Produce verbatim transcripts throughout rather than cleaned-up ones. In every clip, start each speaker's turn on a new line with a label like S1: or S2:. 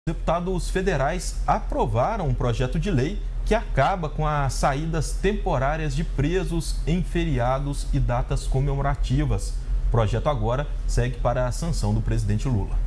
S1: Deputados federais aprovaram um projeto de lei que acaba com as saídas temporárias de presos em feriados e datas comemorativas. O projeto agora segue para a sanção do presidente Lula.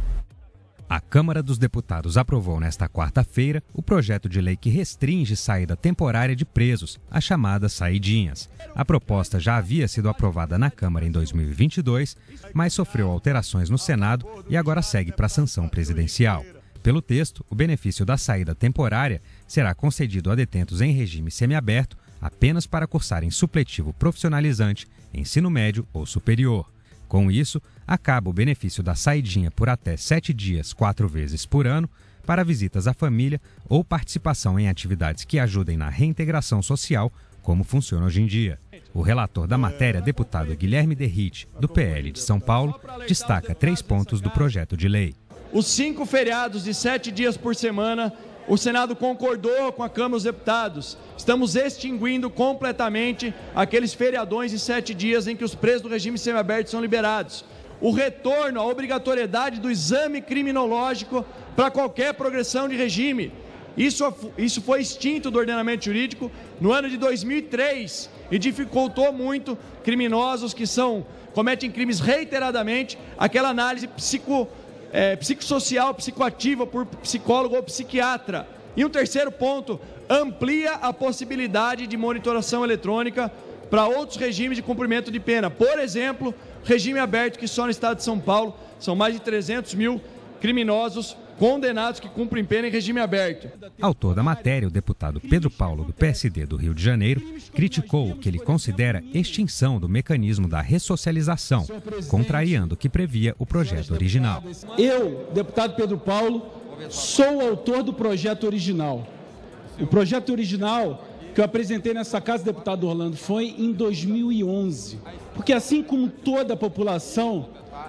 S2: A Câmara dos Deputados aprovou nesta quarta-feira o projeto de lei que restringe saída temporária de presos, as chamadas saidinhas. A proposta já havia sido aprovada na Câmara em dois mil e vinte e dois, mas sofreu alterações no Senado e agora segue para a sanção presidencial. Pelo texto, o benefício da saída temporária será concedido a detentos em regime semiaberto apenas para cursarem supletivo profissionalizante, ensino médio ou superior. Com isso, acaba o benefício da saidinha por até sete dias, quatro vezes por ano, para visitas à família ou participação em atividades que ajudem na reintegração social, como funciona hoje em dia. O relator da matéria, deputado Guilherme Derrite, do P L de São Paulo, destaca três pontos do projeto de lei.
S3: Os cinco feriados de sete dias por semana, o Senado concordou com a Câmara dos Deputados. Estamos extinguindo completamente aqueles feriadões de sete dias em que os presos do regime semiaberto são liberados. O retorno à obrigatoriedade do exame criminológico para qualquer progressão de regime. Isso, isso foi extinto do ordenamento jurídico no ano de dois mil e três e dificultou muito criminosos que são, cometem crimes reiteradamente, aquela análise psico É, psicossocial, psicoativa por psicólogo ou psiquiatra. E um terceiro ponto, amplia a possibilidade de monitoração eletrônica para outros regimes de cumprimento de pena. Por exemplo, regime aberto, que só no estado de São Paulo são mais de trezentos mil criminosos condenados que cumprem pena em regime aberto.
S2: Autor da matéria, o deputado Pedro Paulo, do P S D do Rio de Janeiro, criticou o que ele considera extinção do mecanismo da ressocialização, contrariando o que previa o projeto original.
S4: Eu, deputado Pedro Paulo, sou o autor do projeto original. O projeto original que eu apresentei nessa casa, deputado Orlando, foi em dois mil e onze. Porque assim como toda a população,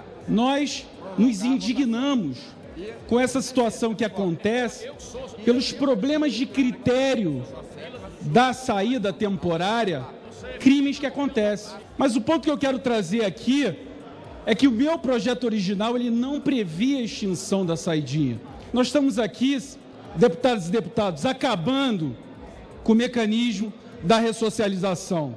S4: nós nos indignamos com essa situação que acontece pelos problemas de critério da saída temporária, crimes que acontecem. Mas o ponto que eu quero trazer aqui é que o meu projeto original ele não previa a extinção da saidinha. Nós estamos aqui, deputados e deputados, acabando com o mecanismo da ressocialização.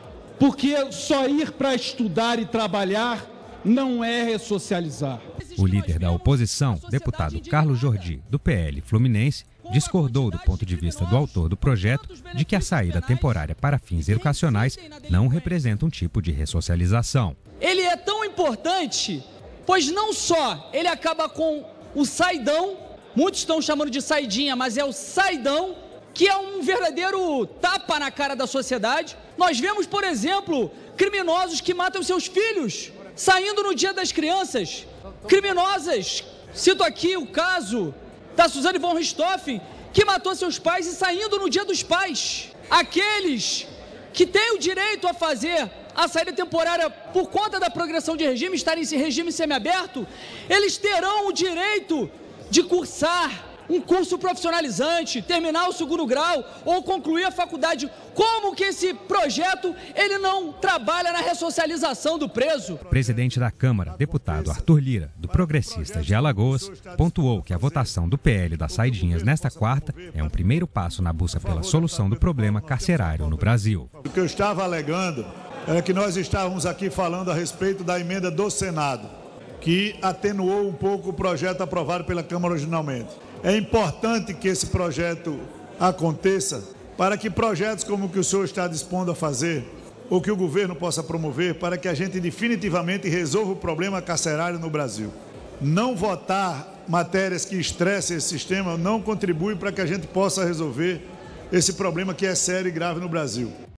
S4: Porque só ir para estudar e trabalhar não é ressocializar.
S2: O líder da oposição, deputado Carlos Jordi, do P L Fluminense, discordou do ponto de vista do autor do projeto de que a saída temporária para fins educacionais não representa um tipo de ressocialização.
S5: Ele é tão importante, pois não só ele acaba com o saidão, muitos estão chamando de saidinha, mas é o saidão, que é um verdadeiro tapa na cara da sociedade. Nós vemos, por exemplo, criminosos que matam seus filhos, saindo no Dia das Crianças. Criminosas, cito aqui o caso da Suzane von Richthofen, que matou seus pais e saindo no Dia dos Pais. Aqueles que têm o direito a fazer a saída temporária por conta da progressão de regime, estarem em regime semiaberto, eles terão o direito de cursar um curso profissionalizante, terminar o segundo grau ou concluir a faculdade. Como que esse projeto ele não trabalha na ressocialização do preso?
S2: O presidente da Câmara, deputado Arthur Lira, do Progressistas de Alagoas, pontuou que a votação do P L das saidinhas nesta quarta é um primeiro passo na busca pela solução do problema carcerário no Brasil.
S6: O que eu estava alegando era que nós estávamos aqui falando a respeito da emenda do Senado, que atenuou um pouco o projeto aprovado pela Câmara originalmente. É importante que esse projeto aconteça para que projetos como o que o senhor está dispondo a fazer, ou que o governo possa promover, para que a gente definitivamente resolva o problema carcerário no Brasil. Não votar matérias que estressem esse sistema não contribui para que a gente possa resolver esse problema que é sério e grave no Brasil.